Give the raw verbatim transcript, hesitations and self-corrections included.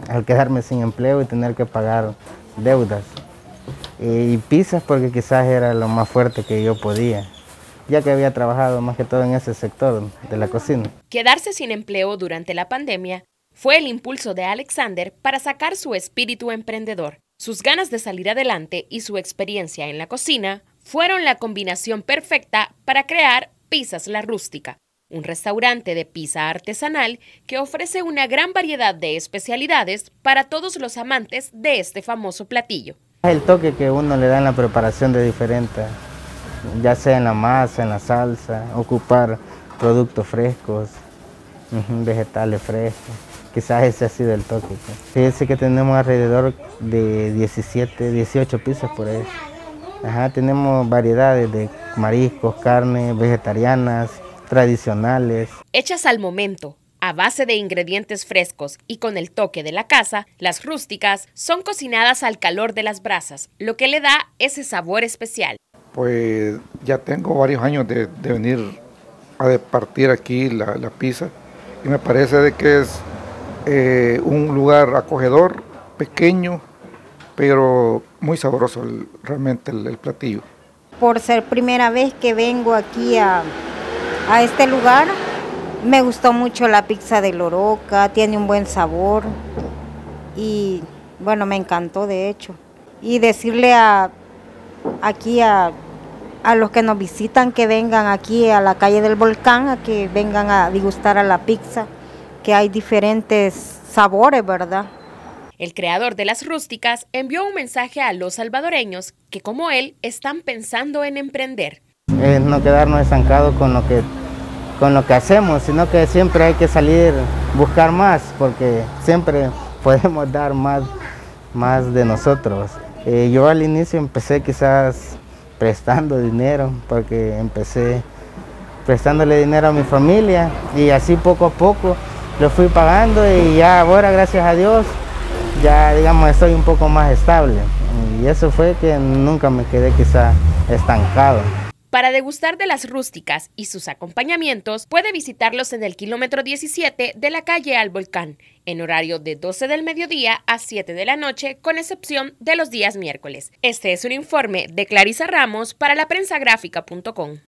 al quedarme sin empleo y tener que pagar deudas. Y pizzas porque quizás era lo más fuerte que yo podía, ya que había trabajado más que todo en ese sector de la cocina. Quedarse sin empleo durante la pandemia fue el impulso de Alexander para sacar su espíritu emprendedor. Sus ganas de salir adelante y su experiencia en la cocina fueron la combinación perfecta para crear Pizzas La Rústica, un restaurante de pizza artesanal que ofrece una gran variedad de especialidades para todos los amantes de este famoso platillo. El toque que uno le da en la preparación de diferente, ya sea en la masa, en la salsa, ocupar productos frescos, vegetales frescos. Quizás ese ha sido el toque. Fíjense que tenemos alrededor de diecisiete, dieciocho pizzas por ahí. Ajá, tenemos variedades de mariscos, carnes, vegetarianas, tradicionales. Hechas al momento, a base de ingredientes frescos y con el toque de la casa, las rústicas son cocinadas al calor de las brasas, lo que le da ese sabor especial. Pues ya tengo varios años de, de venir a departir aquí la, la pizza y me parece de que es eh, un lugar acogedor, pequeño, pero muy sabroso el, realmente el, el platillo. Por ser primera vez que vengo aquí a, a este lugar, me gustó mucho la pizza de Loroca, tiene un buen sabor y bueno, me encantó de hecho. Y decirle a, aquí a, a los que nos visitan que vengan aquí a la calle del Volcán, a que vengan a degustar a la pizza, que hay diferentes sabores, ¿verdad? El creador de las rústicas envió un mensaje a los salvadoreños que, como él, están pensando en emprender. Es no quedarnos estancados con lo que con lo que hacemos, sino que siempre hay que salir, buscar más, porque siempre podemos dar más, más de nosotros. Eh, yo al inicio empecé quizás prestando dinero, porque empecé prestándole dinero a mi familia y así poco a poco lo fui pagando y ya ahora, gracias a Dios, ya digamos estoy un poco más estable. Y eso fue que nunca me quedé quizás estancado. Para degustar de las rústicas y sus acompañamientos, puede visitarlos en el kilómetro diecisiete de la calle Al Volcán, en horario de doce del mediodía a siete de la noche, con excepción de los días miércoles. Este es un informe de Clarisa Ramos para la prensa gráfica punto com.